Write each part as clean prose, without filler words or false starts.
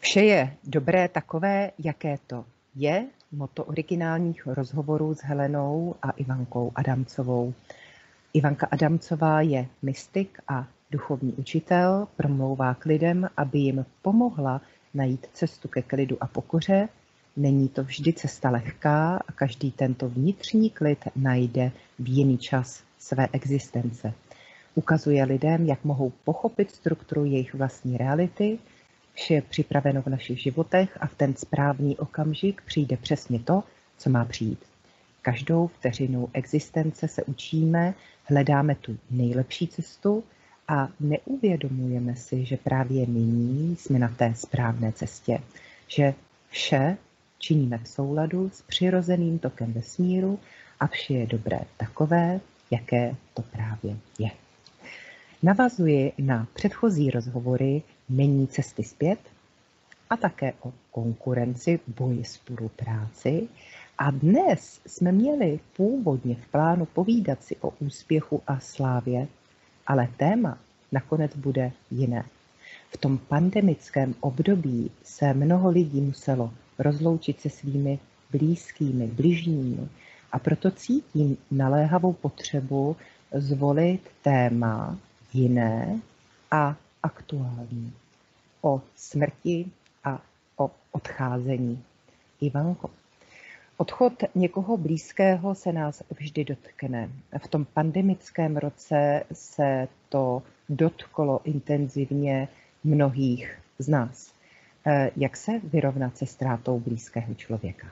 Vše je dobré takové, jaké to je, motto originálních rozhovorů s Helenou a Ivankou Adamcovou. Ivanka Adamcová je mystik a duchovní učitel, promlouvá k lidem, aby jim pomohla najít cestu ke klidu a pokoře. Není to vždy cesta lehká a každý tento vnitřní klid najde v jiný čas své existence. Ukazuje lidem, jak mohou pochopit strukturu jejich vlastní reality. Vše je připraveno v našich životech a v ten správný okamžik přijde přesně to, co má přijít. Každou vteřinu existence se učíme, hledáme tu nejlepší cestu a neuvědomujeme si, že právě nyní jsme na té správné cestě, že vše činíme v souladu s přirozeným tokem vesmíru a vše je dobré takové, jaké to právě je. Navazuji na předchozí rozhovory Není cesty zpět a také o konkurenci, boji, spolupráci. A dnes jsme měli původně v plánu povídat si o úspěchu a slávě, ale téma nakonec bude jiné. V tom pandemickém období se mnoho lidí muselo rozloučit se svými blízkými, bližními a proto cítím naléhavou potřebu zvolit téma jiné a aktuální. O smrti a o odcházení. Ivanko, odchod někoho blízkého se nás vždy dotkne. V tom pandemickém roce se to dotklo intenzivně mnohých z nás. Jak se vyrovnat se ztrátou blízkého člověka?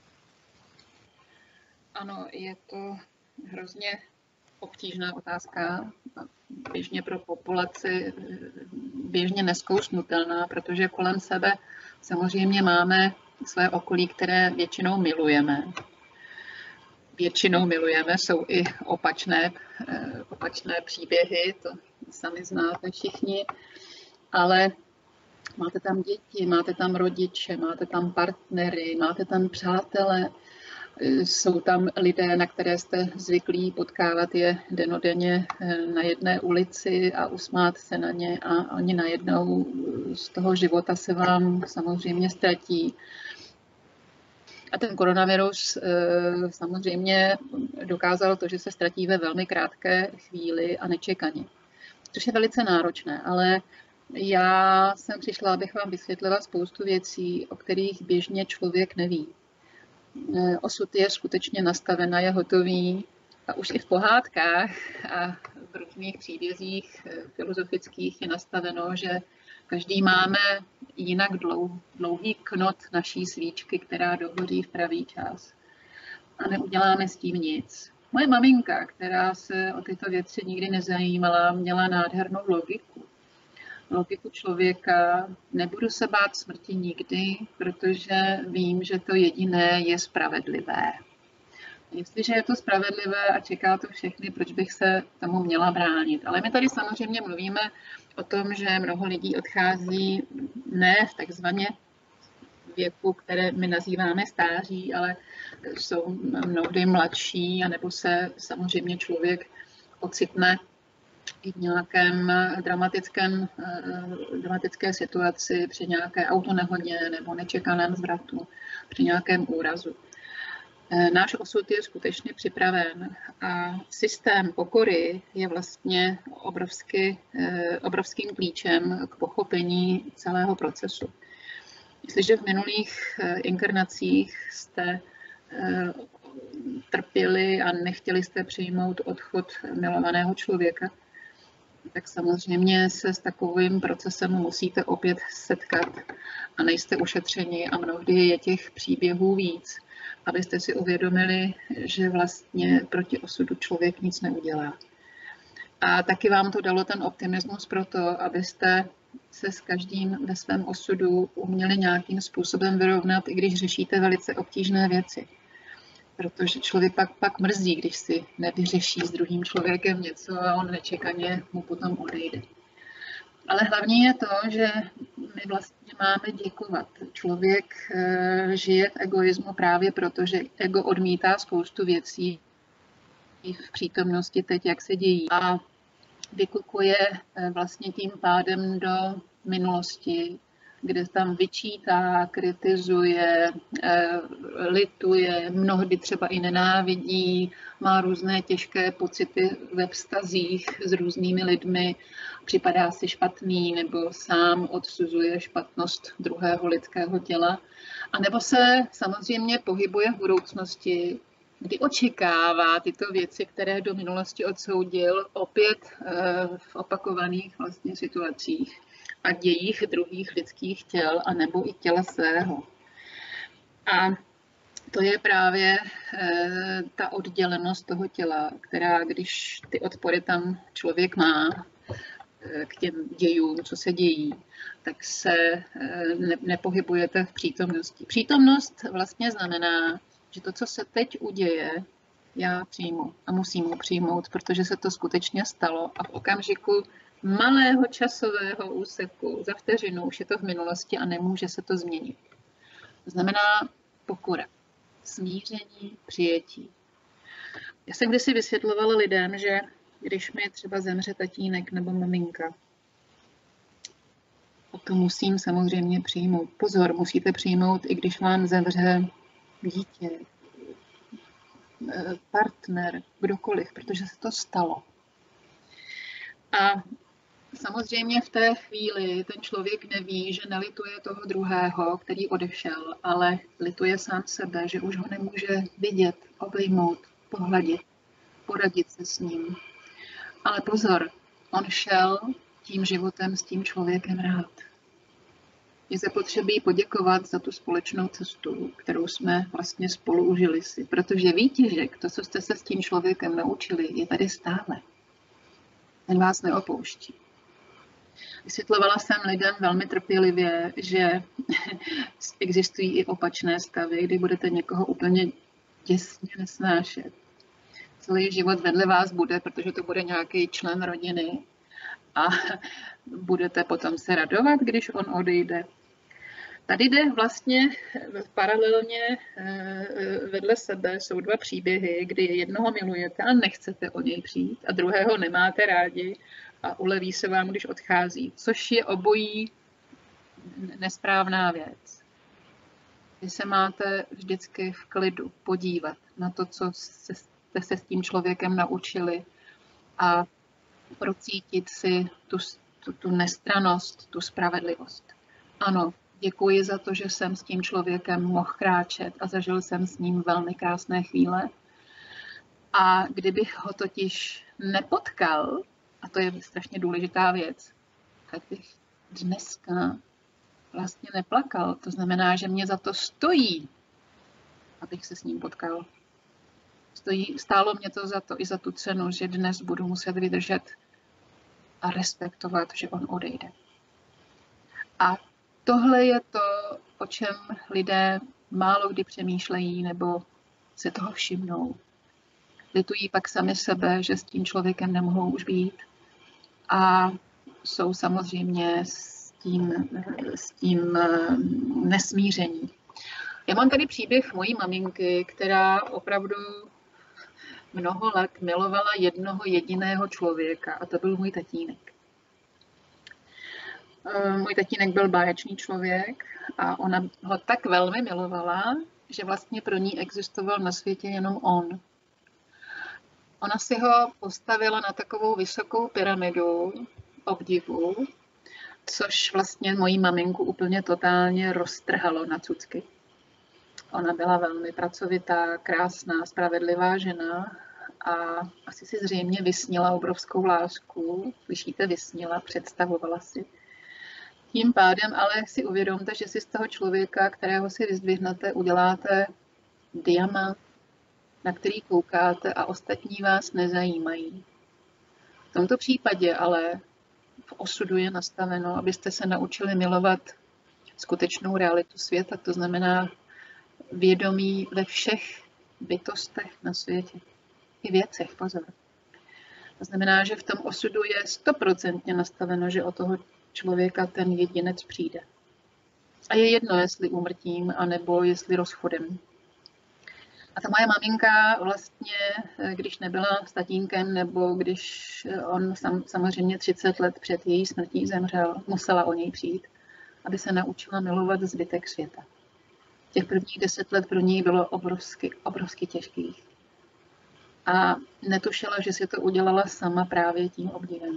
Ano, je to hrozně obtížná otázka, běžně pro populaci běžně nezkousnutelná, protože kolem sebe samozřejmě máme své okolí, které většinou milujeme. Jsou i opačné příběhy, to sami znáte všichni, ale máte tam děti, máte tam rodiče, máte tam partnery, máte tam přátele, jsou tam lidé, na které jste zvyklí potkávat je dennodenně na jedné ulici a usmát se na ně a oni najednou z toho života se vám samozřejmě ztratí. A ten koronavirus samozřejmě dokázal to, že se ztratí ve velmi krátké chvíli a nečekaně, což je velice náročné, ale já jsem přišla, abych vám vysvětlila spoustu věcí, o kterých běžně člověk neví. Osud je skutečně nastaven a je hotový a už i v pohádkách a v různých příbězích filozofických je nastaveno, že každý máme jinak dlouhý knot naší svíčky, která dohoří v pravý čas a neuděláme s tím nic. Moje maminka, která se o tyto věci nikdy nezajímala, měla nádhernou logiku člověka. Nebudu se bát smrti nikdy, protože vím, že to jediné je spravedlivé. Jestliže je to spravedlivé a čeká to všechny, proč bych se tomu měla bránit? Ale my tady samozřejmě mluvíme o tom, že mnoho lidí odchází ne v takzvaně věku, které my nazýváme stáří, ale jsou mnohdy mladší, anebo se samozřejmě člověk ocitne i v nějakém dramatické situaci, při nějaké autonehodě nebo nečekaném zvratu, při nějakém úrazu. Náš osud je skutečně připraven a systém pokory je vlastně obrovským klíčem k pochopení celého procesu. Jestliže v minulých inkarnacích jste trpěli a nechtěli jste přijmout odchod milovaného člověka, tak samozřejmě se s takovým procesem musíte opět setkat a nejste ušetřeni a mnohdy je těch příběhů víc, abyste si uvědomili, že vlastně proti osudu člověk nic neudělá. A taky vám to dalo ten optimismus proto, abyste se s každým ve svém osudu uměli nějakým způsobem vyrovnat, i když řešíte velice obtížné věci. Protože člověk pak mrzí, když si nevyřeší s druhým člověkem něco a on nečekaně mu potom odejde. Ale hlavní je to, že my vlastně máme děkovat. Člověk žije v egoismu právě proto, že ego odmítá spoustu věcí v přítomnosti teď, jak se dějí. A vykukuje vlastně tím pádem do minulosti kde tam vyčítá, kritizuje, lituje, mnohdy třeba i nenávidí, má různé těžké pocity ve vztazích s různými lidmi, připadá si špatný nebo sám odsuzuje špatnost druhého lidského těla. A nebo se samozřejmě pohybuje v budoucnosti, kdy očekává tyto věci, které do minulosti odsoudil, opět v opakovaných vlastně situacích a dějích druhých lidských těl a nebo i těla svého. A to je právě ta oddělenost toho těla, která, když ty odpory tam člověk má k těm dějům, co se dějí, tak se nepohybujete v přítomnosti. Přítomnost vlastně znamená, že to, co se teď uděje, já přijmu a musím ho přijmout, protože se to skutečně stalo a v okamžiku malého časového úseku za vteřinu už je to v minulosti a nemůže se to změnit. To znamená pokora, smíření, přijetí. Já jsem kdysi vysvětlovala lidem, že když mi třeba zemře tatínek nebo maminka, to musím samozřejmě přijmout. Pozor, musíte přijmout, i když vám zemře dítě, partner, kdokoliv, protože se to stalo. A samozřejmě v té chvíli ten člověk neví, že nelituje toho druhého, který odešel, ale lituje sám sebe, že už ho nemůže vidět, obejmout, pohladit, poradit se s ním. Ale pozor, on šel tím životem s tím člověkem rád. Je zapotřebí poděkovat za tu společnou cestu, kterou jsme vlastně spolu užili si, protože výtěžek, to, co jste se s tím člověkem naučili, je tady stále. Ten vás neopouští. Vysvětlovala jsem lidem velmi trpělivě, že existují i opačné stavy, kdy budete někoho úplně děsně nesnášet. Celý život vedle vás bude, protože to bude nějaký člen rodiny a budete potom se radovat, když on odejde. Tady jde vlastně paralelně vedle sebe jsou dva příběhy, kdy jednoho milujete a nechcete o něj přijít a druhého nemáte rádi a uleví se vám, když odchází, což je obojí nesprávná věc. Vy se máte vždycky v klidu podívat na to, co jste se s tím člověkem naučili a procítit si tu nestrannost, tu spravedlivost. Ano, děkuji za to, že jsem s tím člověkem mohl kráčet a zažil jsem s ním velmi krásné chvíle. A kdybych ho totiž nepotkal, a to je strašně důležitá věc, tak bych dneska vlastně neplakal. To znamená, že mě za to stojí, abych se s ním potkal. Stálo mě to za to i za tu cenu, že dnes budu muset vydržet a respektovat, že on odejde. A tohle je to, o čem lidé málo kdy přemýšlejí nebo se toho všimnou. Litují pak sami sebe, že s tím člověkem nemohou už být a jsou samozřejmě s tím nesmíření. Já mám tady příběh mojí maminky, která opravdu mnoho let milovala jednoho jediného člověka a to byl můj tatínek. Můj tatínek byl báječný člověk a ona ho tak velmi milovala, že vlastně pro ní existoval na světě jenom on. Ona si ho postavila na takovou vysokou pyramidu obdivu, což vlastně moji maminku úplně totálně roztrhalo na cucky. Ona byla velmi pracovitá, krásná, spravedlivá žena a asi si zřejmě vysnila obrovskou lásku. Slyšíte, vysnila, představovala si. Tím pádem ale si uvědomte, že si z toho člověka, kterého si vyzdvihnete, uděláte diamant, na který koukáte a ostatní vás nezajímají. V tomto případě ale v osudu je nastaveno, abyste se naučili milovat skutečnou realitu světa, to znamená vědomí ve všech bytostech na světě. I věcech, pozor. To znamená, že v tom osudu je 100% nastaveno, že o toho člověka ten jedinec přijde. A je jedno, jestli úmrtím, anebo jestli rozchodem. A ta moje maminka vlastně, když nebyla s tatínkem, nebo když on samozřejmě 30 let před její smrtí zemřel, musela o něj přijít. aby se naučila milovat zbytek světa. Těch prvních 10 let pro ní bylo obrovsky těžkých. A netušila, že si to udělala sama právě tím obdivem.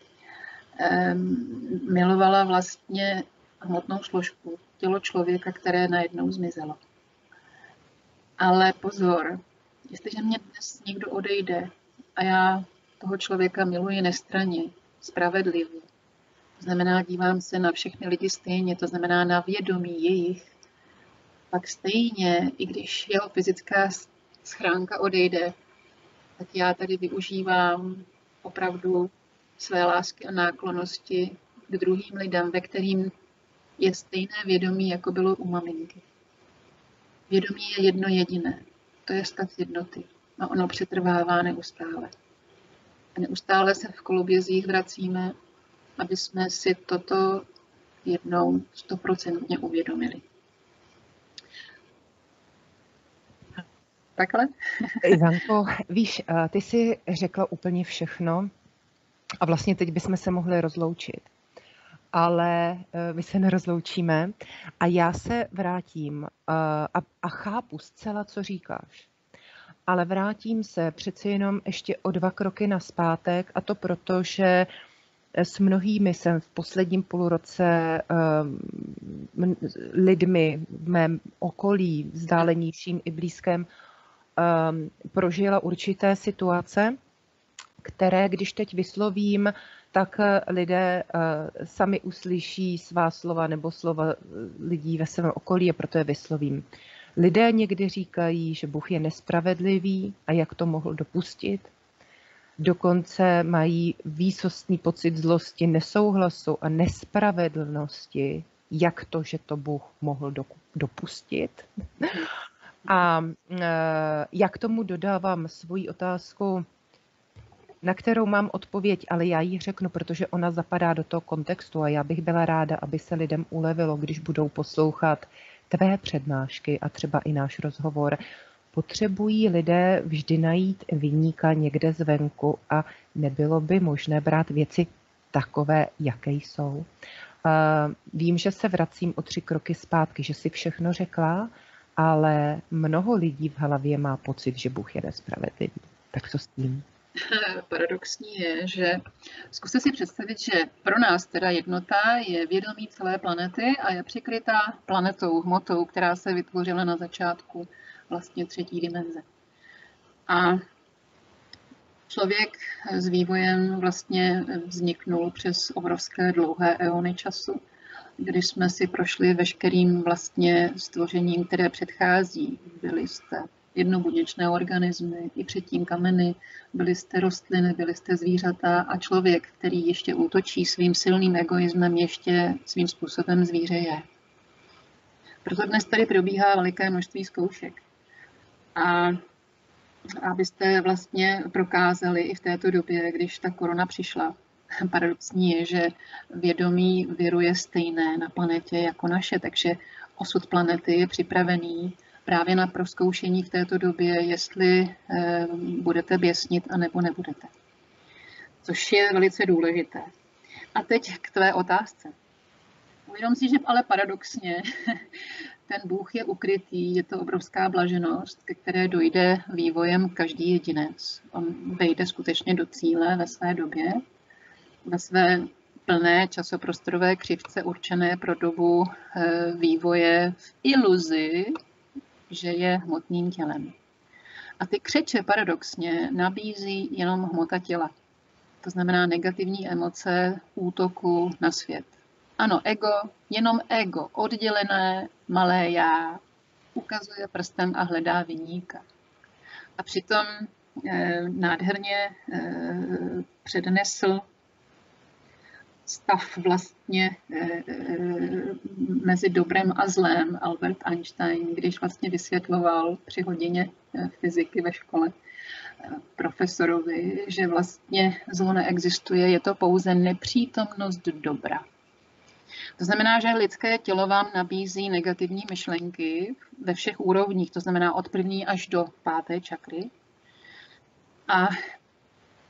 Milovala vlastně hmotnou složku, tělo člověka, které najednou zmizelo. Ale pozor, jestliže mě dnes někdo odejde a já toho člověka miluji nestranně, spravedlivě, to znamená, dívám se na všechny lidi stejně, to znamená na vědomí jejich, pak stejně, i když jeho fyzická schránka odejde, tak já tady využívám opravdu své lásky a náklonnosti k druhým lidem, ve kterým je stejné vědomí, jako bylo u maminky. Vědomí je jedno jediné. To je stav jednoty. A ono přetrvává neustále. A neustále se v kolobězích vracíme, aby jsme si toto jednou 100% uvědomili. Takhle? Ivanko, víš, ty jsi řekla úplně všechno a vlastně teď bychom se mohli rozloučit. Ale my se nerozloučíme a já se vrátím a chápu zcela, co říkáš. Ale vrátím se přeci jenom ještě o 2 kroky nazpátek, a to proto, že s mnohými jsem v posledním půlroce lidmi v mém okolí, vzdálenějším i blízkém, prožila určité situace, které, když teď vyslovím, tak lidé sami uslyší svá slova nebo slova lidí ve svém okolí a proto je vyslovím. Lidé někdy říkají, že Bůh je nespravedlivý a jak to mohl dopustit. Dokonce mají výsostný pocit zlosti, nesouhlasu a nespravedlnosti, jak to, že to Bůh mohl dopustit. A jak tomu dodávám svoji otázku, na kterou mám odpověď, ale já ji řeknu, protože ona zapadá do toho kontextu a já bych byla ráda, aby se lidem ulevilo, když budou poslouchat tvé přednášky a třeba i náš rozhovor. Potřebují lidé vždy najít viníka někde zvenku a nebylo by možné brát věci takové, jaké jsou. Vím, že se vracím o 3 kroky zpátky, že si všechno řekla, ale mnoho lidí v hlavě má pocit, že Bůh je nespravedlivý. Tak co s tím? Paradoxní je, že zkuste si představit, že pro nás teda jednota je vědomí celé planety a je přikrytá planetou, hmotou, která se vytvořila na začátku vlastně 3. dimenze. A člověk s vývojem vlastně vzniknul přes obrovské dlouhé eony času, kdy jsme si prošli veškerým vlastně stvořením, které předchází. Byli jste jednobuněčné organismy, i předtím kameny, byli jste rostliny, byli jste zvířata a člověk, který ještě útočí svým silným egoismem, ještě svým způsobem zvíře je. Proto dnes tady probíhá veliké množství zkoušek. A abyste vlastně prokázali i v této době, když ta korona přišla, paradoxní je, že vědomí viru je stejné na planetě jako naše, takže osud planety je připravený právě na prozkoušení v této době, jestli budete běsnit a nebo nebudete. Což je velice důležité. A teď k tvé otázce. Uvědom si, že ale paradoxně ten Bůh je ukrytý, je to obrovská blaženost, ke které dojde vývojem každý jedinec. On vejde skutečně do cíle ve své době, ve své plné časoprostorové křivce určené pro dobu vývoje v iluzi, že je hmotným tělem. A ty křeče paradoxně nabízí jenom hmota těla. To znamená negativní emoce útoku na svět. Ano, ego, jenom ego, oddělené malé já, ukazuje prstem a hledá viníka. A přitom nádherně přednesl stav vlastně mezi dobrem a zlem Albert Einstein, když vlastně vysvětloval při hodině fyziky ve škole profesorovi, že vlastně zlo neexistuje, je to pouze nepřítomnost dobra. To znamená, že lidské tělo vám nabízí negativní myšlenky ve všech úrovních, to znamená od 1. až do 5. čakry. A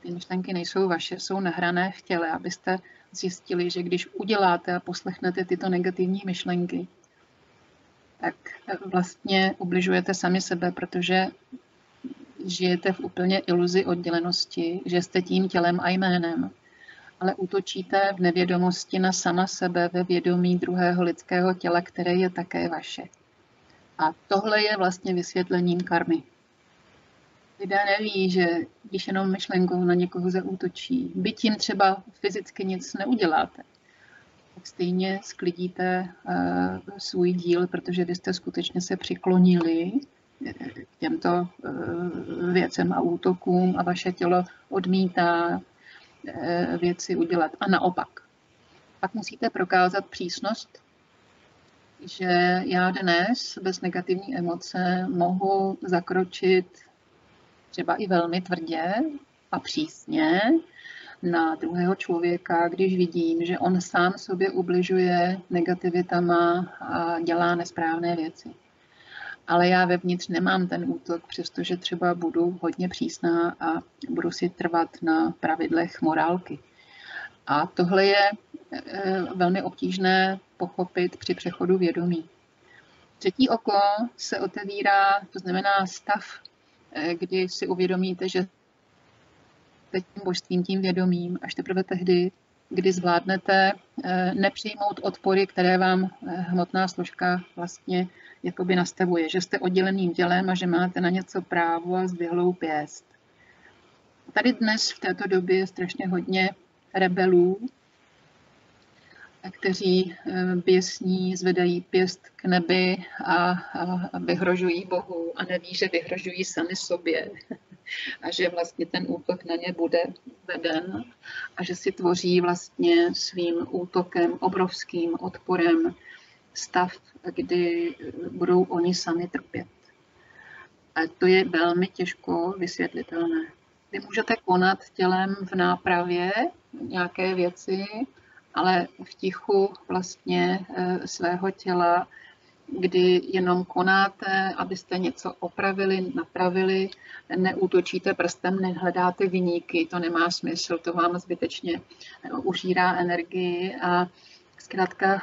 ty myšlenky nejsou vaše, jsou nahrané v těle, abyste zjistili, že když uděláte a poslechnete tyto negativní myšlenky, tak vlastně ubližujete sami sebe, protože žijete v úplně iluzi oddělenosti, že jste tím tělem a jménem, ale útočíte v nevědomosti na sama sebe ve vědomí druhého lidského těla, které je také vaše. A tohle je vlastně vysvětlením karmy. Lidé neví, že když jenom myšlenkou na někoho zaútočí, byť tím třeba fyzicky nic neuděláte, tak stejně sklidíte svůj díl, protože vy jste skutečně se přiklonili k těmto věcem a útokům a vaše tělo odmítá věci udělat. A naopak. Pak musíte prokázat přísnost, že já dnes bez negativní emoce mohu zakročit třeba i velmi tvrdě a přísně na druhého člověka, když vidím, že on sám sobě ubližuje negativitama a dělá nesprávné věci. Ale já vevnitř nemám ten útok, přestože třeba budu hodně přísná a budu si trvat na pravidlech morálky. A tohle je velmi obtížné pochopit při přechodu vědomí. Třetí oko se otevírá, to znamená stav, kdy si uvědomíte, že tím božstvím, tím vědomím, až teprve tehdy, kdy zvládnete nepřijmout odpory, které vám hmotná složka vlastně jakoby nastavuje, že jste odděleným tělem a že máte na něco právo a zdvihlou pěst. Tady dnes v této době je strašně hodně rebelů, kteří běsní, zvedají pěst k nebi a vyhrožují Bohu a neví, že vyhrožují sami sobě a že vlastně ten útok na ně bude veden a že si tvoří vlastně svým útokem, obrovským odporem stav, kdy budou oni sami trpět. A to je velmi těžko vysvětlitelné. Vy můžete konat tělem v nápravě nějaké věci, ale v tichu vlastně svého těla, kdy jenom konáte, abyste něco opravili, napravili, neútočíte prstem, nehledáte viníky, to nemá smysl, to vám zbytečně užírá energii a zkrátka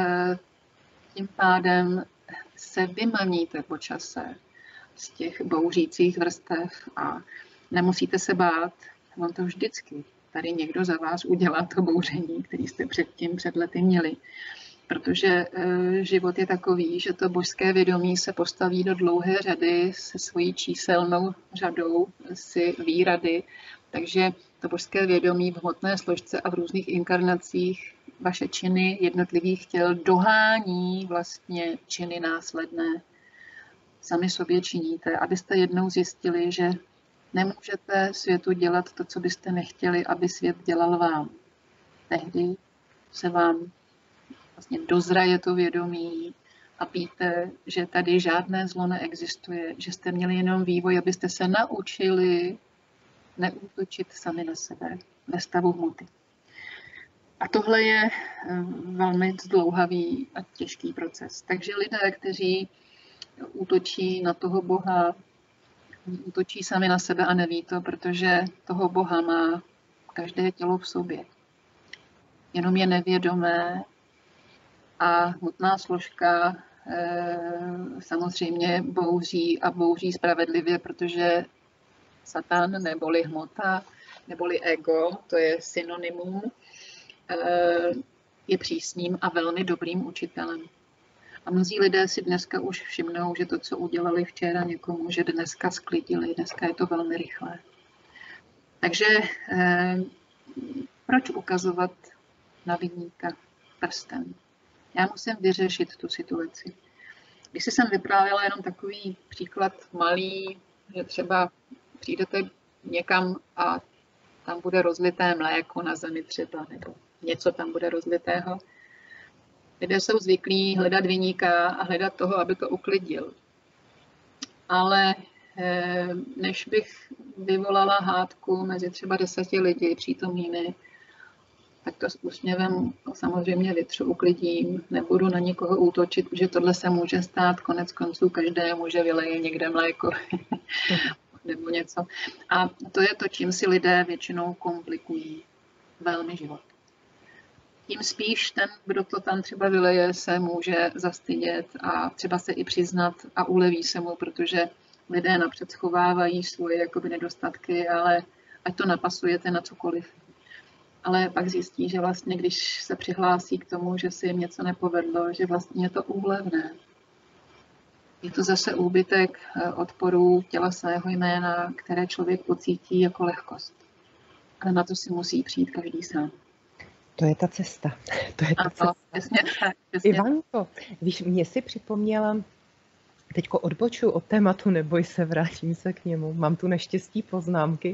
tím pádem se vymaníte po čase z těch bouřících vrstev a nemusíte se bát, on to vždycky tady někdo za vás udělá to bouření, který jste předtím před lety měli. Protože život je takový, že to božské vědomí se postaví do dlouhé řady se svojí číselnou řadou si výrady. Takže to božské vědomí v hmotné složce a v různých inkarnacích vaše činy jednotlivých těl dohání vlastně činy následné. Sami sobě činíte, abyste jednou zjistili, že nemůžete světu dělat to, co byste nechtěli, aby svět dělal vám. Tehdy se vám vlastně dozraje to vědomí a víte, že tady žádné zlo neexistuje, že jste měli jenom vývoj, abyste se naučili neútočit sami na sebe ve stavu hmoty. A tohle je velmi zdlouhavý a těžký proces. Takže lidé, kteří útočí na toho Boha, útočí sami na sebe a neví to, protože toho Boha má každé tělo v sobě. Jenom je nevědomé a hmotná složka samozřejmě bouří a bouří spravedlivě, protože Satan neboli hmota, neboli ego, to je synonymum, je přísným a velmi dobrým učitelem. A mnozí lidé si dneska už všimnou, že to, co udělali včera někomu, že dneska sklidili, dneska je to velmi rychlé. Takže proč ukazovat na viníka prstem? Já musím vyřešit tu situaci. Když jsem vyprávěla jenom takový příklad malý, že třeba přijdete někam a tam bude rozlité mléko na zemi třeba, nebo něco tam bude rozlitého. Lidé jsou zvyklí hledat viníka a hledat toho, aby to uklidil. Ale než bych vyvolala hádku mezi třeba 10 lidí přítomnými, tak to s úsměvem samozřejmě vytřu, uklidím, nebudu na nikoho útočit, protože tohle se může stát, konec konců každému, že vyleje někde mléko. nebo něco. A to je to, čím si lidé většinou komplikují velmi život. Tím spíš ten, kdo to tam třeba vyleje, se může zastydět a třeba se i přiznat a uleví se mu, protože lidé napřed schovávají svoje jakoby nedostatky, ale ať to napasujete na cokoliv. Ale pak zjistí, že vlastně, když se přihlásí k tomu, že se jim něco nepovedlo, že vlastně je to úlevné. Je to zase úbytek odporů těla svého jména, které člověk pocítí jako lehkost. Ale na to si musí přijít každý sám. To je ta cesta. To je ta cesta. Přesně tak. Ivanko, víš, mě si připomněla, teďko odbočuji od tématu, neboj se, vrátím se k němu. Mám tu naštěstí poznámky,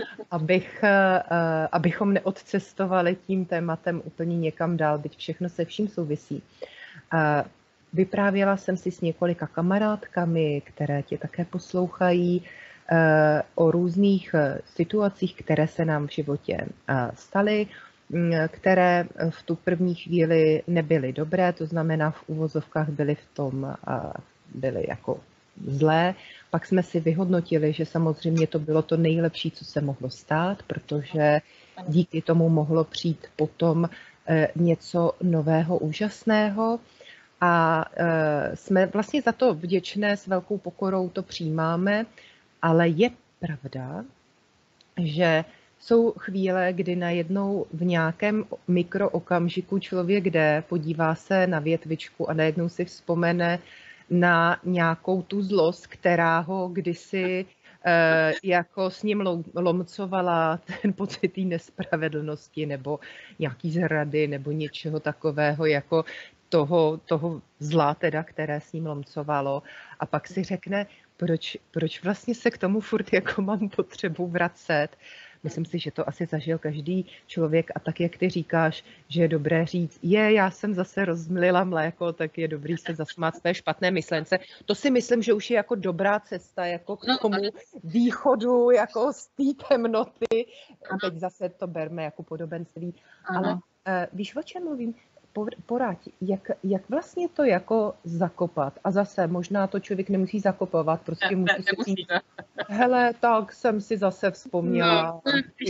abychom neodcestovali tím tématem úplně někam dál, byť všechno se vším souvisí. Vyprávěla jsem si s několika kamarádkami, které tě také poslouchají, o různých situacích, které se nám v životě staly, které v tu první chvíli nebyly dobré, to znamená v uvozovkách byly jako zlé. Pak jsme si vyhodnotili, že samozřejmě to bylo to nejlepší, co se mohlo stát, protože díky tomu mohlo přijít potom něco nového, úžasného. A jsme vlastně za to vděčné, s velkou pokorou to přijímáme, ale je pravda, že jsou chvíle, kdy najednou v nějakém mikrookamžiku člověk jde, podívá se na větvičku a najednou si vzpomene na nějakou tu zlost, která ho kdysi jako s ním lomcovala, ten pocit té nespravedlnosti nebo nějaký zrady nebo něčeho takového jako toho zla teda, které s ním lomcovalo. A pak si řekne, proč vlastně se k tomu furt jako mám potřebu vracet. Myslím si, že to asi zažil každý člověk a tak, jak ty říkáš, že je dobré říct, já jsem zase rozmlila mléko, tak je dobrý se zasmát z té špatné myšlence. To si myslím, že už je jako dobrá cesta jako k tomu východu, jako z té temnoty. Teď zase to berme jako podobenství. Ale víš, o čem mluvím? Poraď, jak vlastně to jako zakopat. A zase možná to člověk nemusí zakopovat, prostě musí se říct, hele, tak jsem si zase vzpomněla.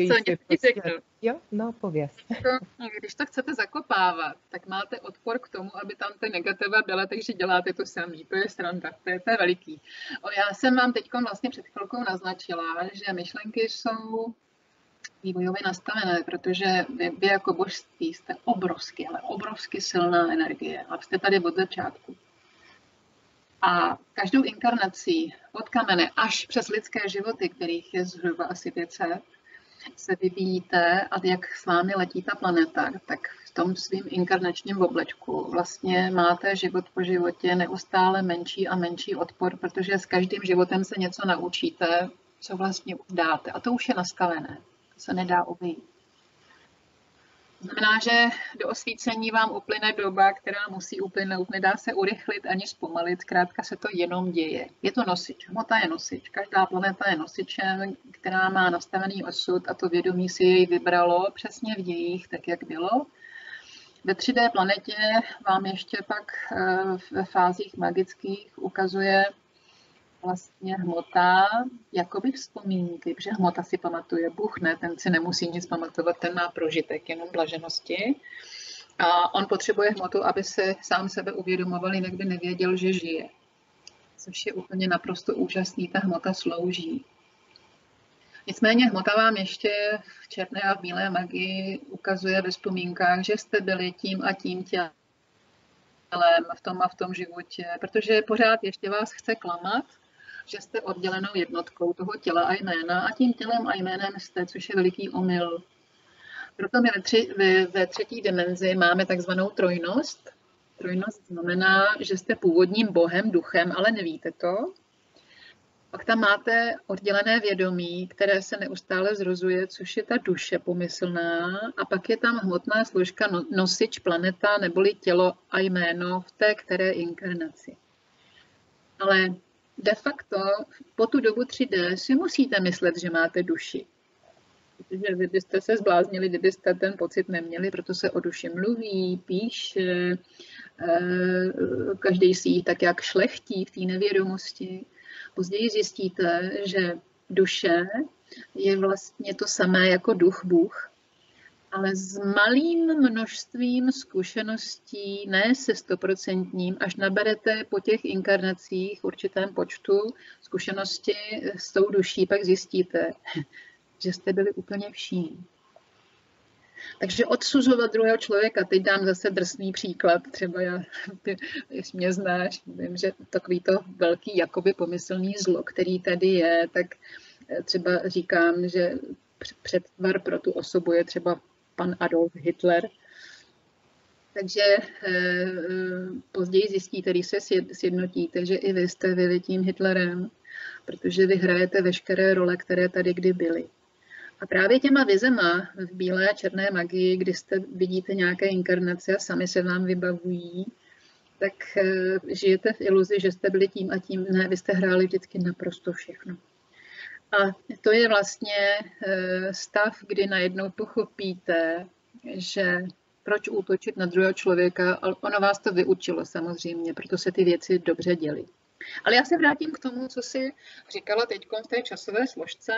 No, pověz. Když to chcete zakopávat, tak máte odpor k tomu, aby tam ty negativa byla, takže děláte to samý. To je sranda, to je veliký. Já jsem vám teď vlastně před chvilkou naznačila, že myšlenky jsou vývojově nastavené, protože vy jako božství jste obrovsky silná energie a jste tady od začátku. A každou inkarnací od kamene až přes lidské životy, kterých je zhruba asi 500, se vyvíjíte a jak s vámi letí ta planeta, tak v tom svým inkarnačním oblečku vlastně máte život po životě neustále menší a menší odpor, protože s každým životem se něco naučíte, co vlastně dáte. A to už je nastavené. Se nedá obejít. Znamená, že do osvícení vám uplyne doba, která musí uplynout, nedá se urychlit ani zpomalit, zkrátka se to jenom děje. Je to nosič, hmota je nosič, každá planeta je nosičem, která má nastavený osud a to vědomí si jej vybralo přesně v dějích, tak jak bylo. Ve 3D planetě vám ještě pak ve fázích magických ukazuje vlastně hmota, jakoby vzpomínky, protože hmota si pamatuje, Bůh ne, ten si nemusí nic pamatovat, ten má prožitek, jenom blaženosti. A on potřebuje hmotu, aby se sám sebe uvědomoval, jinak by nevěděl, že žije. Což je úplně naprosto úžasný, ta hmota slouží. Nicméně hmota vám ještě v černé a v bílé magii ukazuje ve vzpomínkách, že jste byli tím a tím tělem v tom a v tom životě, protože pořád ještě vás chce klamat, že jste oddělenou jednotkou toho těla a jména a tím tělem a jménem jste, což je veliký omyl. Proto my ve třetí dimenzi máme takzvanou trojnost. Trojnost znamená, že jste původním bohem, duchem, ale nevíte to. Pak tam máte oddělené vědomí, které se neustále zrozuje, což je ta duše pomyslná. A pak je tam hmotná složka nosič, planeta, neboli tělo a jméno v té které inkarnaci. Ale de facto po tu dobu 3D si musíte myslet, že máte duši. Protože vy byste se zbláznili, kdybyste ten pocit neměli, proto se o duši mluví, píše, každý si ji tak jak šlechtí v té nevědomosti. Později zjistíte, že duše je vlastně to samé jako duch Bůh, ale s malým množstvím zkušeností, ne se 100%, až naberete po těch inkarnacích v určitém počtu zkušenosti s tou duší, pak zjistíte, že jste byli úplně vším. Takže odsuzovat druhého člověka, teď dám zase drsný příklad, třeba ty mě znáš, vím, že takový to velký jakoby pomyslný zlo, který tady je, tak třeba říkám, že předvar pro tu osobu je třeba pan Adolf Hitler. Takže později zjistíte, když se sjednotíte, že i vy jste vylitím Hitlerem, protože vy hrajete veškeré role, které tady kdy byly. A právě těma vizema v bílé a černé magii, kdy vidíte nějaké inkarnace a sami se vám vybavují, tak žijete v iluzi, že jste byli tím a tím. Ne, vy jste hráli vždycky naprosto všechno. A to je vlastně stav, kdy najednou pochopíte, že proč útočit na druhého člověka, ono vás to vyučilo samozřejmě, proto se ty věci dobře děly. Ale já se vrátím k tomu, co si říkala teď v té časové složce.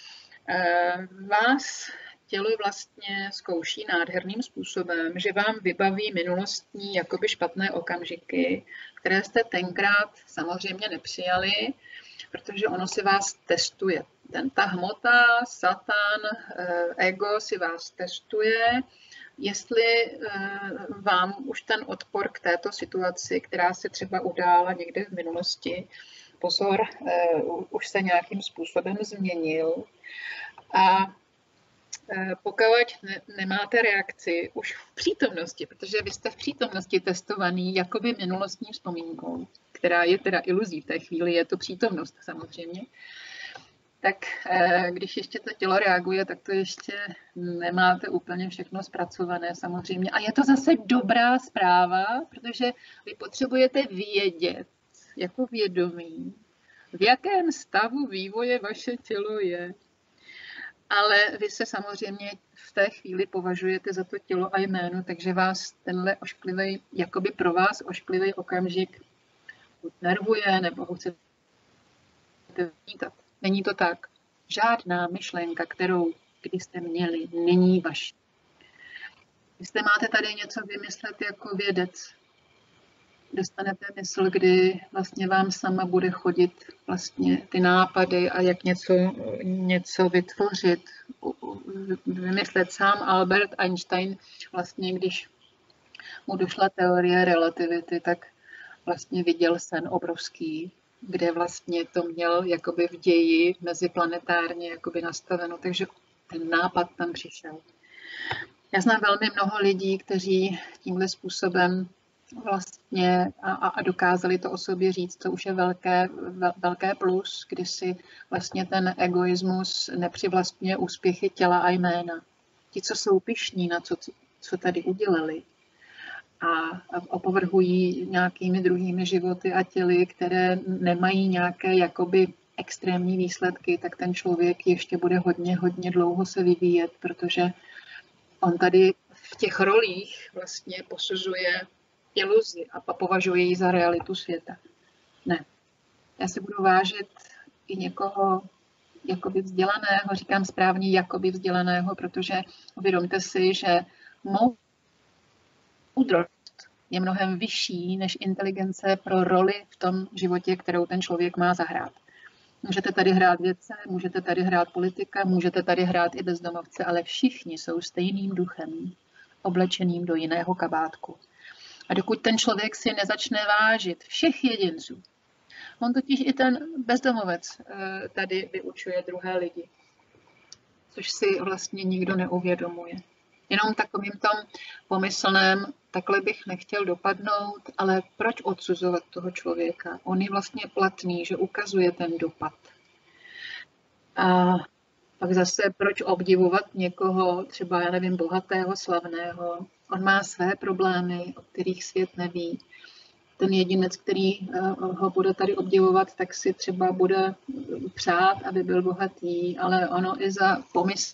Vás tělo vlastně zkouší nádherným způsobem, že vám vybaví minulostní jakoby špatné okamžiky, které jste tenkrát samozřejmě nepřijali, protože ono si vás testuje. Ta hmota, Satan, ego si vás testuje, jestli vám už ten odpor k této situaci, která se třeba udála někde v minulosti, pozor, už se nějakým způsobem změnil. A pokud nemáte reakci už v přítomnosti, protože vy jste v přítomnosti testovaný jakoby minulostní vzpomínkou, která je teda iluzí v té chvíli, je to přítomnost samozřejmě, tak když ještě to tělo reaguje, tak to ještě nemáte úplně všechno zpracované samozřejmě. A je to zase dobrá zpráva, protože vy potřebujete vědět jako vědomí, v jakém stavu vývoje vaše tělo je. Ale vy se samozřejmě v té chvíli považujete za to tělo a jméno, takže vás tenhle ošklivý, jakoby pro vás ošklivý okamžik buď nervuje, nebo ho chcete vnítat. Není to tak. Žádná myšlenka, kterou když jste měli, není vaše. Vy jste máte tady něco vymyslet jako vědec. Dostanete mysl, kdy vlastně vám sama bude chodit vlastně ty nápady a jak něco vytvořit, vymyslet sám. Albert Einstein vlastně, když mu došla teorie relativity, tak vlastně viděl sen obrovský, kde vlastně to měl jakoby v ději meziplanetárně jakoby nastaveno, takže ten nápad tam přišel. Já znám velmi mnoho lidí, kteří tímhle způsobem vlastně a dokázali to o sobě říct, to už je velké plus, kdy si vlastně ten egoismus nepřivlastňuje úspěchy těla a jména. Ti, co jsou pyšní na co tady udělali a opovrhují nějakými druhými životy a těly, které nemají nějaké jakoby extrémní výsledky, tak ten člověk ještě bude hodně dlouho se vyvíjet, protože on tady v těch rolích vlastně posuzuje iluzi a považuje ji za realitu světa. Ne. Já si budu vážit i někoho jakoby vzdělaného, říkám správně jakoby vzdělaného, protože uvědomte si, že moudrost je mnohem vyšší než inteligence pro roli v tom životě, kterou ten člověk má zahrát. Můžete tady hrát vědce, můžete tady hrát politika, můžete tady hrát i bezdomovce, ale všichni jsou stejným duchem, oblečeným do jiného kabátku. A dokud ten člověk si nezačne vážit všech jedinců, on totiž i ten bezdomovec tady vyučuje druhé lidi, což si vlastně nikdo neuvědomuje. Jenom takovým tom pomyslném, takhle bych nechtěl dopadnout, ale proč odsuzovat toho člověka? On je vlastně platný, že ukazuje ten dopad. A pak zase proč obdivovat někoho, třeba, já nevím, bohatého, slavného. On má své problémy, o kterých svět neví. Ten jedinec, který ho bude tady obdivovat, tak si třeba bude přát, aby byl bohatý, ale ono i za pomyslný,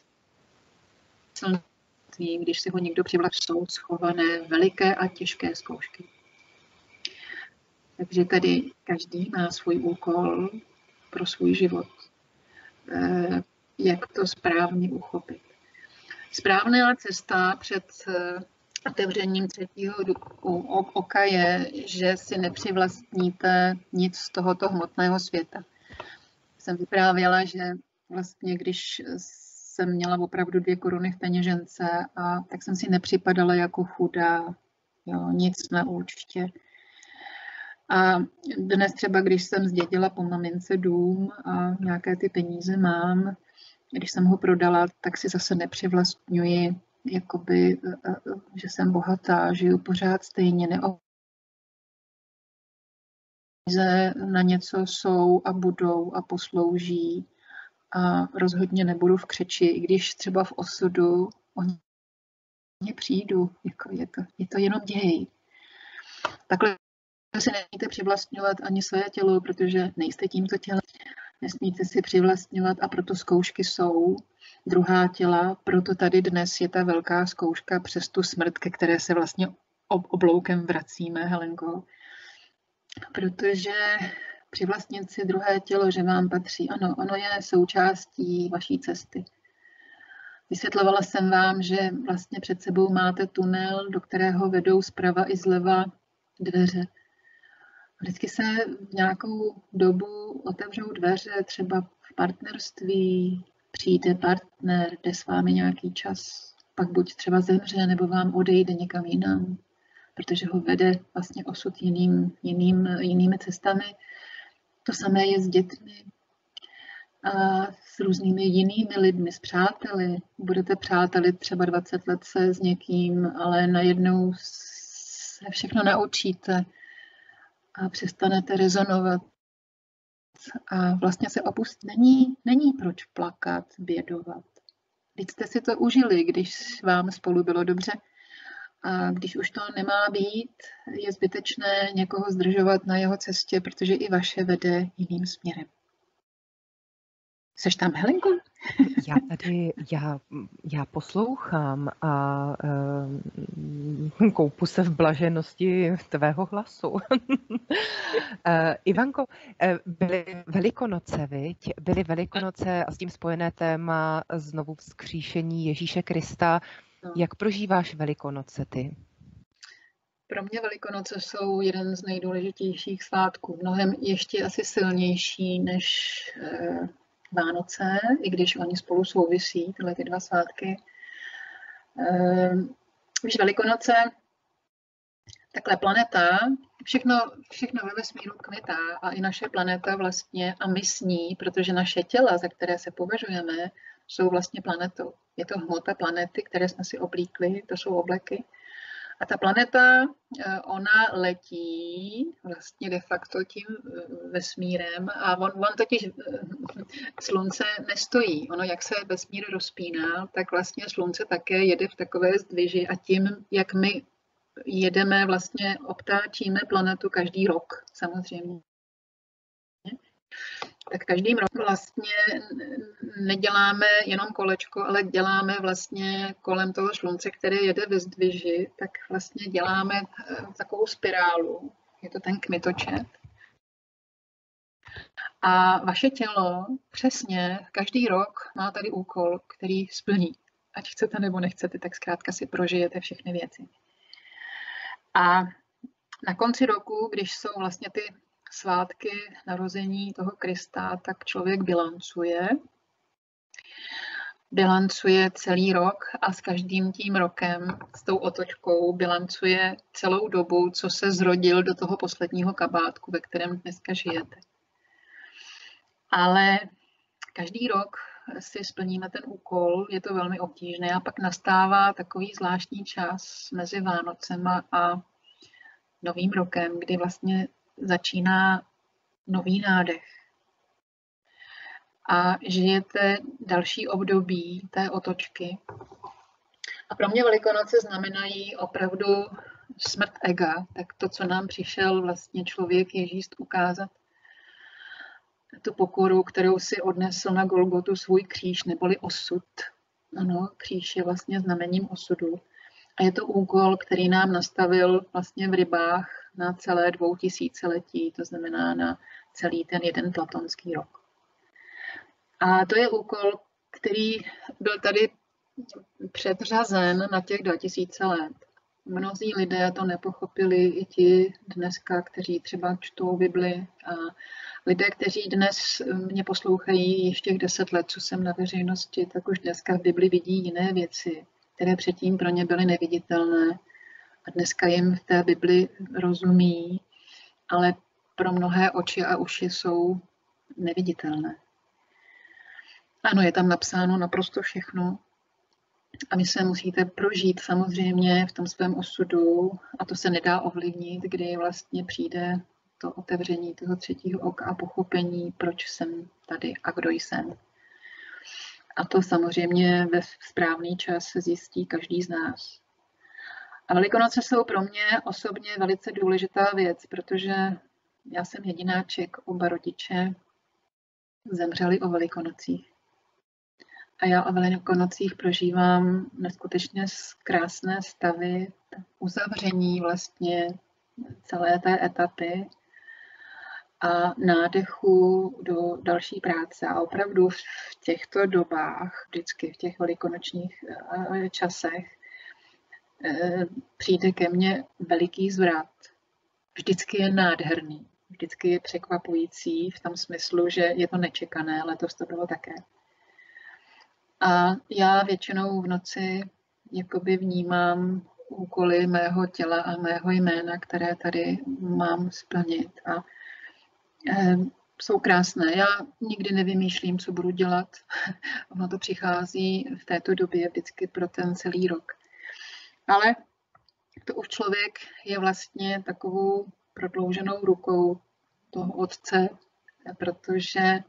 když si ho někdo přivlastní, jsou schované veliké a těžké zkoušky. Takže tady každý má svůj úkol pro svůj život. jak to správně uchopit. Správná cesta před otevřením třetího oka je, že si nepřivlastníte nic z tohoto hmotného světa. Jsem vyprávěla, že vlastně když jsem měla opravdu 2 koruny v peněžence, tak jsem si nepřipadala jako chudá, jo, nic na účtě. A dnes třeba, když jsem zdědila po mamince dům a nějaké ty peníze mám, když jsem ho prodala, tak si zase nepřivlastňuji, jakoby, že jsem bohatá, žiju pořád stejně, na něco jsou a budou a poslouží a rozhodně nebudu v křeči, i když třeba v osudu o ně přijdu, jako je to jenom děj. Takhle si nesmíte přivlastňovat ani své tělo, protože nejste tímto tělem, nesmíte si přivlastňovat a proto zkoušky jsou druhá těla, proto tady dnes je ta velká zkouška přes tu smrt, ke které se vlastně obloukem vracíme, Helenko. Protože přivlastnit si druhé tělo, že vám patří, ano, ono je součástí vaší cesty. Vysvětlovala jsem vám, že vlastně před sebou máte tunel, do kterého vedou zprava i zleva dveře. Vždycky se v nějakou dobu otevřou dveře, třeba v partnerství, přijde partner, jde s vámi nějaký čas, pak buď třeba zemře, nebo vám odejde někam jinam, protože ho vede vlastně osud jinými cestami. To samé je s dětmi a s různými jinými lidmi, s přáteli. Budete přáteli třeba 20 let se s někým, ale najednou se všechno naučíte a přestanete rezonovat. A vlastně se opustit není proč plakat, bědovat. Vždyť jste si to užili, když vám spolu bylo dobře. A když už to nemá být, je zbytečné někoho zdržovat na jeho cestě, protože i vaše vede jiným směrem. Seš tam, Helenko? Já poslouchám a koupu se v blaženosti tvého hlasu. Ivanko, byly Velikonoce, viď? Byly Velikonoce a s tím spojené téma znovu vzkříšení Ježíše Krista. Jak prožíváš Velikonoce ty? Pro mě Velikonoce jsou jeden z nejdůležitějších svátků. Mnohem ještě asi silnější než Vánoce, i když oni spolu souvisí, tyhle ty 2 svátky. Víš, Velikonoce, takhle planeta, všechno ve vesmíru kmitá a i naše planeta vlastně a my s ní, protože naše těla, za které se považujeme, jsou vlastně planetou. Je to hmota planety, které jsme si oblíkli, to jsou obleky. A ta planeta, ona letí vlastně de facto tím vesmírem a on totiž slunce nestojí. Ono, jak se vesmír rozpíná, tak vlastně slunce také jede v takové zdviži a tím, jak my jedeme, vlastně obtáčíme planetu každý rok, samozřejmě. Tak každým rokem vlastně neděláme jenom kolečko, ale děláme vlastně kolem toho slunce, které jede ve zdviži, tak vlastně děláme takovou spirálu. Je to ten kmitočet. A vaše tělo přesně každý rok má tady úkol, který splní. Ať chcete nebo nechcete, tak zkrátka si prožijete všechny věci. A na konci roku, když jsou vlastně ty svátky narození toho Krista, tak člověk bilancuje celý rok a s každým tím rokem, s tou otočkou, bilancuje celou dobu, co se zrodil do toho posledního kabátku, ve kterém dneska žijete. Ale každý rok si splníme ten úkol, je to velmi obtížné a pak nastává takový zvláštní čas mezi Vánocema a Novým rokem, kdy vlastně začíná nový nádech. A žijete další období té otočky. A pro mě Velikonoce znamenají opravdu smrt ega, tak to, co nám přišel vlastně člověk Ježíš ukázat. Tu pokoru, kterou si odnesl na Golgotu svůj kříž, neboli osud. Ano, kříž je vlastně znamením osudu. A je to úkol, který nám nastavil vlastně v rybách na celé 2000letí, to znamená na celý ten jeden platonský rok. A to je úkol, který byl tady předřazen na těch 2000 let. Mnozí lidé to nepochopili, i ti dneska, kteří třeba čtou Bibli. A lidé, kteří dnes mě poslouchají ještě 10 let, co jsem na veřejnosti, tak už dneska v Bibli vidí jiné věci, které předtím pro ně byly neviditelné. A dneska jim v té Bibli rozumí, ale pro mnohé oči a uši jsou neviditelné. Ano, je tam napsáno naprosto všechno. A vy se musíte prožít samozřejmě v tom svém osudu a to se nedá ovlivnit, kdy vlastně přijde to otevření toho třetího oka a pochopení, proč jsem tady a kdo jsem. A to samozřejmě ve správný čas se zjistí každý z nás. A Velikonoce jsou pro mě osobně velice důležitá věc, protože já jsem jedináček, oba rodiče zemřeli o Velikonocích. A já o Velikonocích prožívám neskutečně krásné stavy, uzavření vlastně celé té etapy a nádechu do další práce. A opravdu v těchto dobách, vždycky v těch velikonočních časech, přijde ke mně veliký zvrat. Vždycky je nádherný, vždycky je překvapující v tom smyslu, že je to nečekané, letos to bylo také. A já většinou v noci jakoby vnímám úkoly mého těla a mého jména, které tady mám splnit. A jsou krásné. Já nikdy nevymýšlím, co budu dělat. Ono to přichází v této době vždycky pro ten celý rok. Ale to už člověk je vlastně takovou prodlouženou rukou toho otce, protože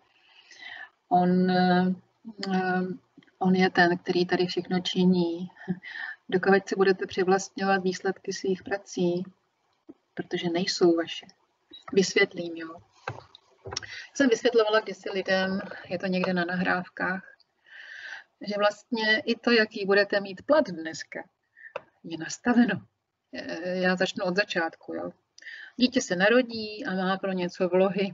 on je ten, který tady všechno činí. Dokud si budete přivlastňovat výsledky svých prací, protože nejsou vaše. Vysvětlím, jo. Jsem vysvětlovala kdysi lidem, je to někde na nahrávkách, že vlastně i to, jaký budete mít plat dneska, je nastaveno. Já začnu od začátku. Jo. Dítě se narodí a má pro něco vlohy.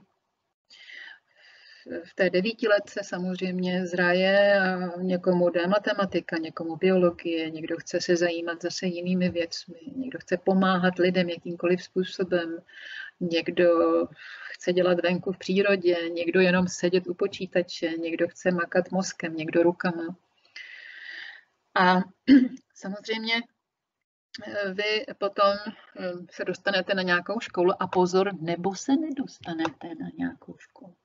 V té 9letce samozřejmě zraje a někomu jde matematika, někomu biologie, někdo chce se zajímat zase jinými věcmi, někdo chce pomáhat lidem jakýmkoliv způsobem, někdo chce dělat venku v přírodě, někdo jenom sedět u počítače, někdo chce makat mozkem, někdo rukama. A samozřejmě vy potom se dostanete na nějakou školu a pozor, nebo se nedostanete na nějakou školu.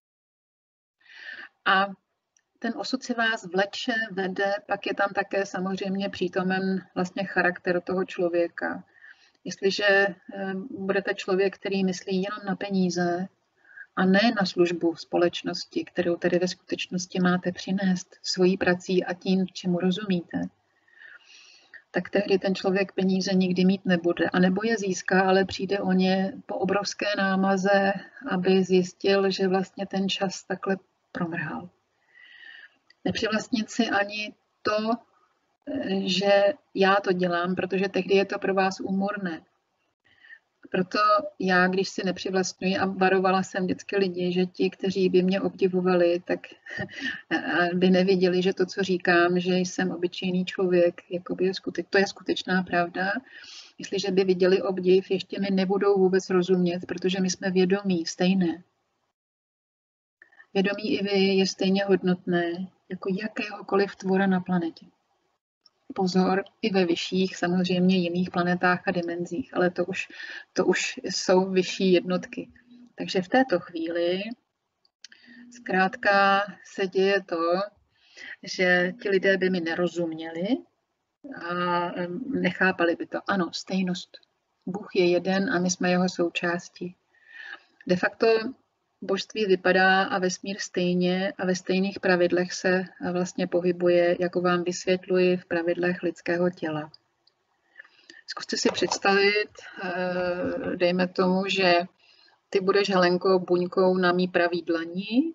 A ten osud si vás vleče, vede, pak je tam také samozřejmě přítomen vlastně charakter toho člověka. Jestliže budete člověk, který myslí jenom na peníze a ne na službu společnosti, kterou tedy ve skutečnosti máte přinést svojí prací a tím, čemu rozumíte, tak tehdy ten člověk peníze nikdy mít nebude. A nebo je získá, ale přijde o ně po obrovské námaze, aby zjistil, že vlastně ten čas takhle promrhal. Nepřivlastnit si ani to, že já to dělám, protože tehdy je to pro vás úmorné. Proto já, když si nepřivlastňuji, a varovala jsem vždycky lidi, že ti, kteří by mě obdivovali, tak by neviděli, že to, co říkám, že jsem obyčejný člověk, jakoby to je skutečná pravda. Jestliže by viděli obdiv, ještě mi nebudou vůbec rozumět, protože my jsme vědomí, stejné. Vědomí i vy je stejně hodnotné jako jakéhokoliv tvora na planetě. Pozor, i ve vyšších, samozřejmě jiných planetách a dimenzích, ale to už jsou vyšší jednotky. Takže v této chvíli zkrátka se děje to, že ti lidé by mi nerozuměli a nechápali by to. Ano, stejnost. Bůh je jeden a my jsme jeho součástí. De facto božství vypadá a vesmír stejně a ve stejných pravidlech se vlastně pohybuje, jako vám vysvětluji v pravidlech lidského těla. Zkuste si představit, dejme tomu, že ty budeš, Helenko, buňkou na mý pravý dlani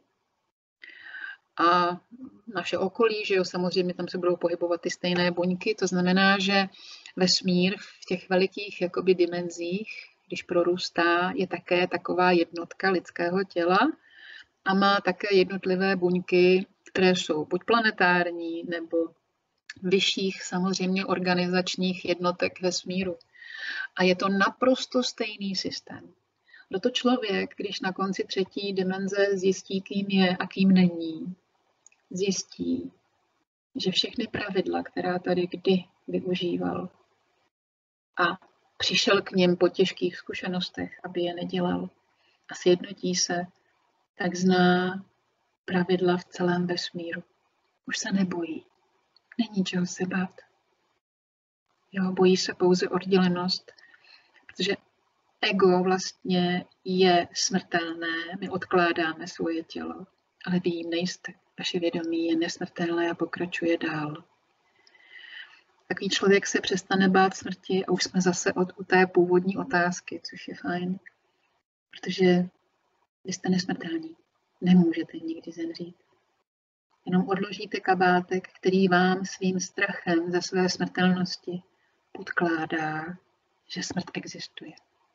a naše okolí, že jo, samozřejmě tam se budou pohybovat ty stejné buňky, to znamená, že vesmír v těch velikých jakoby dimenzích, když prorůstá, je také taková jednotka lidského těla a má také jednotlivé buňky, které jsou buď planetární, nebo vyšších samozřejmě organizačních jednotek vesmíru. A je to naprosto stejný systém. Proto člověk, když na konci třetí dimenze zjistí, kým je a kým není, zjistí, že všechny pravidla, která tady kdy využíval a přišel k něm po těžkých zkušenostech, aby je nedělal a sjednotí se, tak zná pravidla v celém vesmíru. Už se nebojí. Není čeho se bát. Jo, bojí se pouze oddělenost, protože ego vlastně je smrtelné, my odkládáme svoje tělo, ale vy jim nejste. Vaše vědomí je nesmrtelné a pokračuje dál. Takový člověk se přestane bát smrti a už jsme zase u té původní otázky, což je fajn, protože vy jste nesmrtelní. Nemůžete nikdy zemřít. Jenom odložíte kabátek, který vám svým strachem ze své smrtelnosti podkládá, že smrt existuje.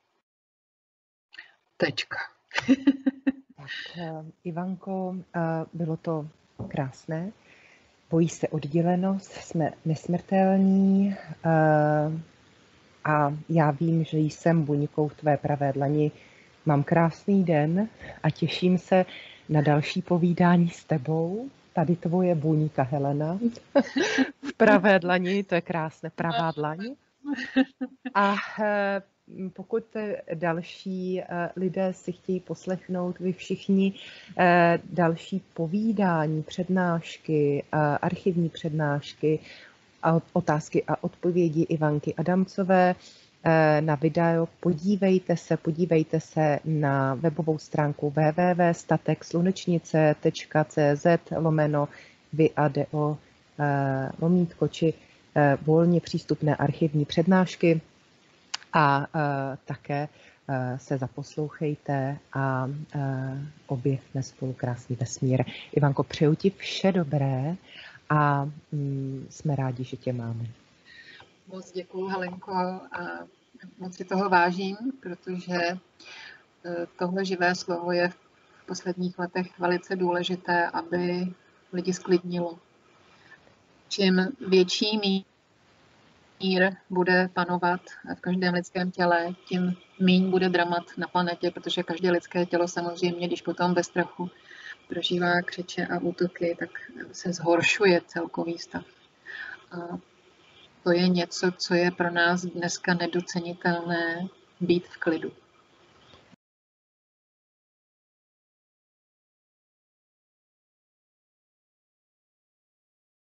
Tečka. Tak, Ivanko, bylo to krásné. Bojí se oddělenost, jsme nesmrtelní a já vím, že jsem buňkou v tvé pravé dlani. Mám krásný den a těším se na další povídání s tebou. Tady tvoje buňka Helena v pravé dlani, to je krásné, pravá dlaň. A pokud další lidé si chtějí poslechnout, vy všichni další povídání, přednášky, archivní přednášky, otázky a odpovědi Ivanky Adamcové na video, podívejte se na webovou stránku www.statekslunečnice.cz/video či volně přístupné archivní přednášky a také se zaposlouchejte a objevme spolu krásný vesmír. Ivanko, přeju ti vše dobré a jsme rádi, že tě máme. Moc děkuju, Helenko, a moc si toho vážím, protože tohle živé slovo je v posledních letech velice důležité, aby lidi sklidnilo. Čím větší mír bude panovat v každém lidském těle, tím míň bude dramat na planetě, protože každé lidské tělo samozřejmě, když potom bez strachu prožívá křeče a útoky, tak se zhoršuje celkový stav. A to je něco, co je pro nás dneska nedocenitelné, být v klidu.